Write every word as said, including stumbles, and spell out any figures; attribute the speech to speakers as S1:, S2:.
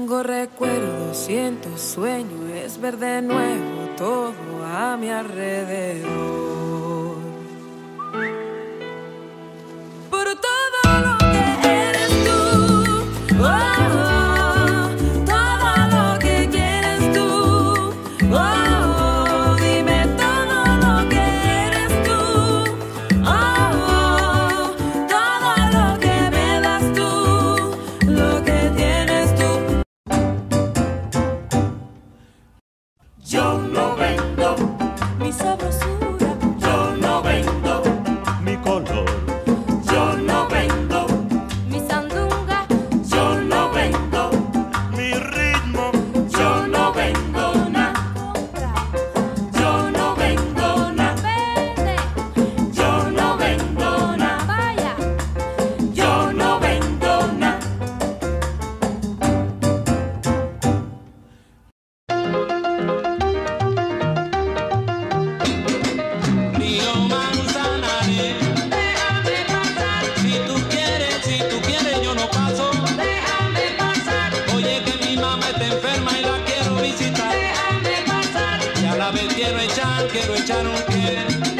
S1: Tengo recuerdos, siento sueño, es ver de nuevo todo a mi alrededor. Por todo lo que eres tú, oh, oh, todo lo que quieres tú, oh, oh, dime todo lo que eres tú, oh, oh, todo lo que me das tú, lo que tienes tú.
S2: Yo no vendo
S1: Mi sabrosura,
S2: yo no vendo mi color, yo no vendo
S1: mi sandunga,
S2: yo no vendo mi ritmo, yo no vendo nada, yo no vendo nada, yo no vendo nada,
S1: vaya,
S2: yo no vendo nada.
S3: Río Manzanares,
S4: Déjame pasar,
S3: si tú quieres, si tú quieres yo no paso.
S4: déjame pasar,
S3: Oye que mi mamá está enferma y la quiero visitar.
S4: déjame pasar,
S3: Y a la vez quiero echar, quiero echar un pie.